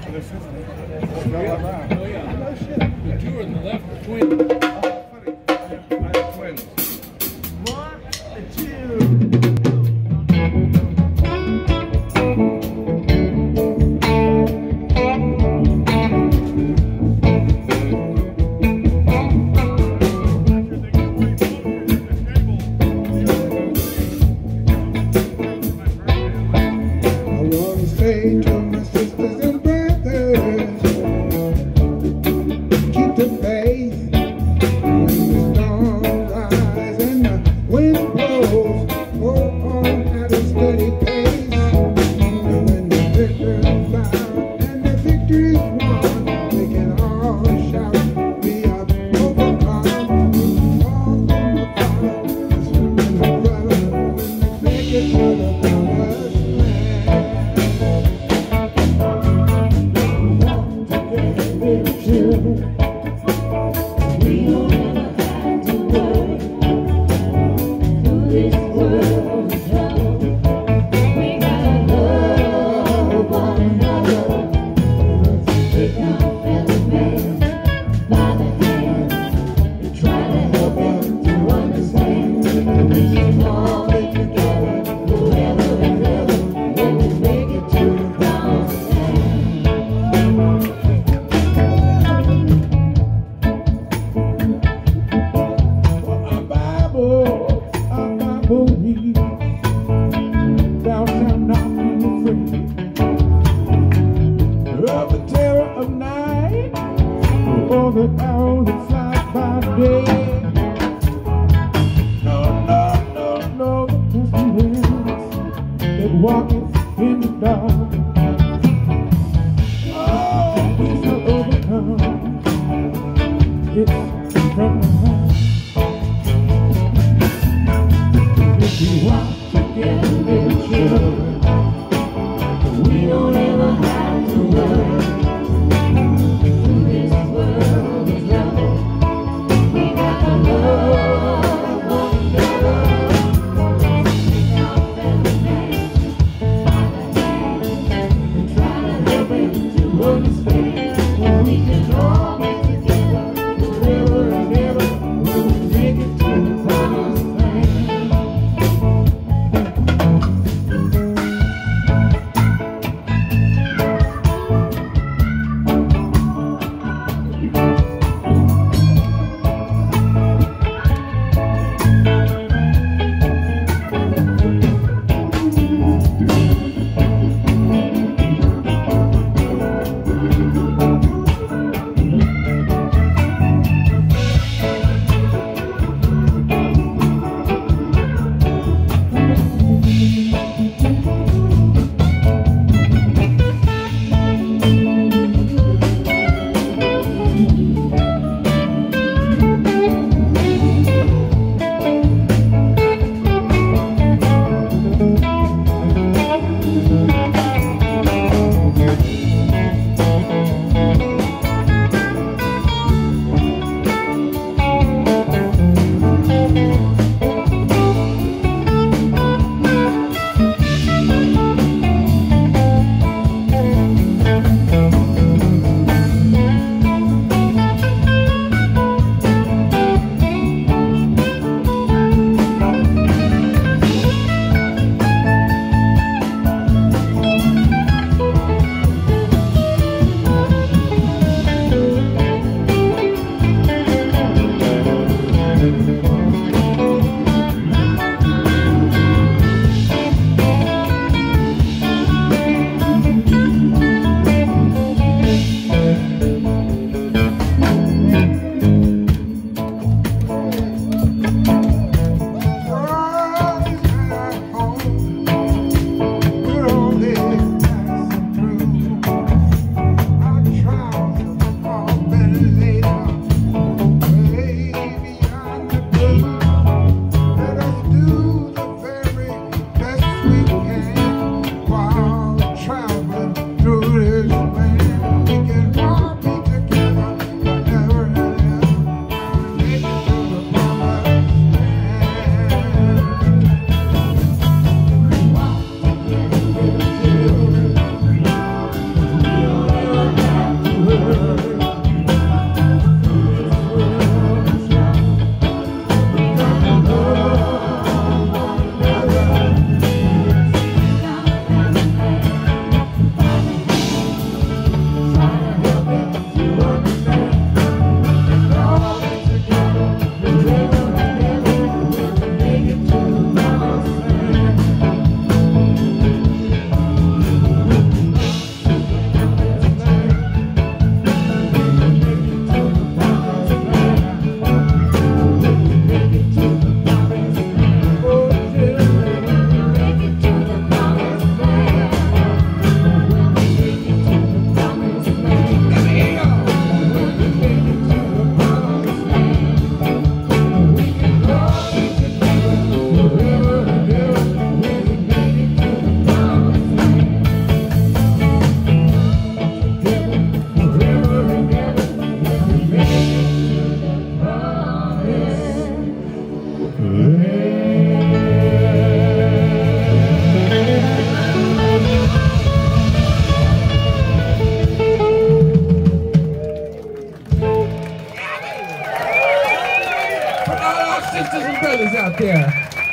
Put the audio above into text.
Oh, yeah. The two on the left are twins. I have twins. 1 and 2. To my sisters and brothers, keep the faith when the storm rises and the wind blows. Go on at a steady pace, and when the victor's found and the victory's won, we can all shout, we have overcome. All from the fire, swimming the brother, when we make it to the promised land. We don't ever have to worry through this world of trouble. We gotta love one another. Take our fellow man by the hand and try to help him to understand. We can all be together forever and ever when we make it to the promised land. Thou shalt not be afraid of the terror of night, or the arrow that flies by day. No, no, no, no, pestilence that walketh in the dark. Oh, we shall overcome. It's from the heart. If we walk together, little children, We don't ever have to worry through this world of trouble. We gotta love one another. Take our fellow man by the hand and try to help him to understand. We can all get together forever and ever when we make it to the promised land. sisters and brothers out there.